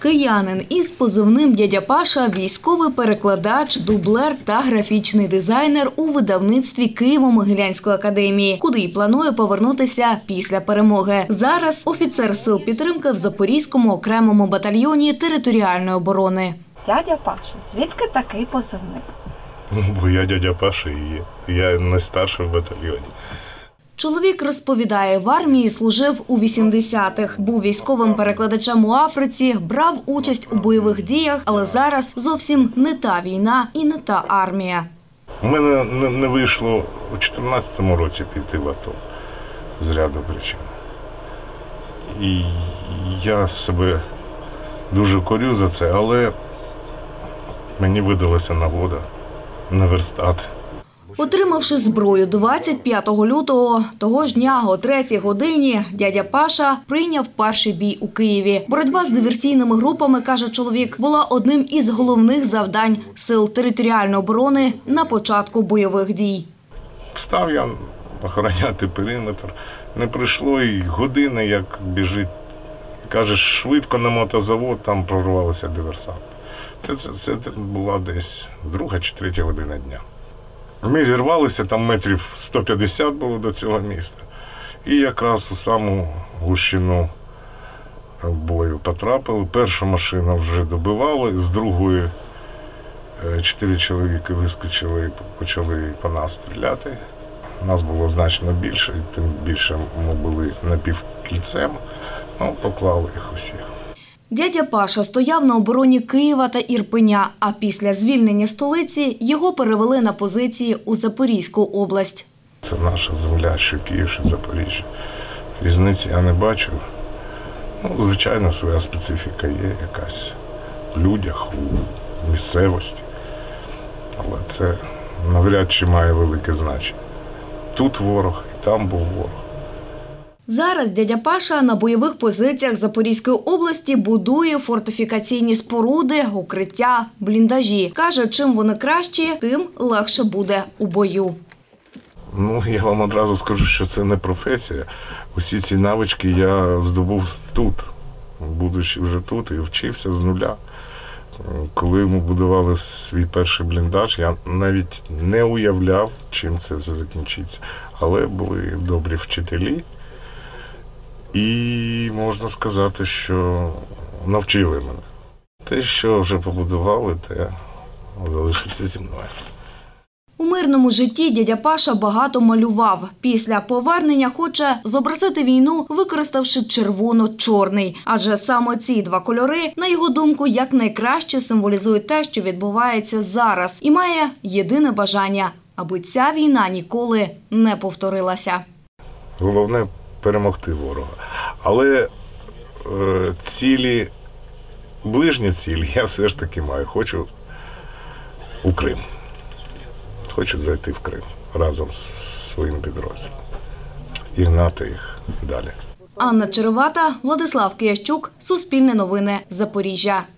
Киянин із позивним «Дядя Паша» – військовий перекладач, дублер та графічний дизайнер у видавництві Києво-Могилянської академії, куди й планує повернутися після перемоги. Зараз офіцер сил підтримки в Запорізькому окремому батальйоні територіальної оборони. Дядя Паша, звідки такий позивний? Бо я дядя Паша і є. Я найстарший в батальйоні. Чоловік розповідає, в армії служив у 80-х, був військовим перекладачем у Африці, брав участь у бойових діях, але зараз зовсім не та війна і не та армія. У мене не вийшло у 2014 році піти в АТО з ряду причин. І я себе дуже корю за це, але мені видалася нагода на верстат. Отримавши зброю 25 лютого, того ж дня о 3-й годині, дядя Паша прийняв перший бій у Києві. Боротьба з диверсійними групами, каже чоловік, була одним із головних завдань сил територіальної оборони на початку бойових дій. Став я охороняти периметр. Не пройшло і години, як біжить. Каже, швидко на мотозавод, там прорвалися диверсанти. Це була десь 2 чи 3 година дня. Ми зірвалися, там метрів 150 було до цього міста. І якраз у саму гущину бою потрапили. Першу машину вже добивали, з другої 4 чоловіки вискочили і почали по нас стріляти. Нас було значно більше, і тим більше ми були напівкільцем, поклали їх усіх. Дядя Паша стояв на обороні Києва та Ірпеня, а після звільнення столиці його перевели на позиції у Запорізьку область. Це наша земля, що Київ, що Запоріжжя. Різниці я не бачу. Звичайно, своя специфіка є якась в людях, у місцевості. Але це навряд чи має велике значення. Тут ворог, і там був ворог. Зараз дядя Паша на бойових позиціях Запорізької області будує фортифікаційні споруди, укриття, бліндажі. Каже, чим вони кращі, тим легше буде у бою. Я вам одразу скажу, що це не професія. Усі ці навички я здобув тут, будучи вже тут, і вчився з нуля. Коли ми будували свій перший бліндаж, я навіть не уявляв, чим це все закінчиться. Але були добрі вчителі. І можна сказати, що навчили мене. Те, що вже побудували, те залишиться зі мною. У мирному житті дядя Паша багато малював. Після повернення хоче зобразити війну, використавши червоно-чорний. Адже саме ці два кольори, на його думку, якнайкраще символізують те, що відбувається зараз. І має єдине бажання – аби ця війна ніколи не повторилася. Головне – перемогти ворога. Але ближні цілі я все ж таки маю. Хочу у Крим. Хочу зайти в Крим разом з своїм підрозділом і гнати їх далі. Анна Черевата, Владислав Киящук, Суспільне новини, Запоріжжя.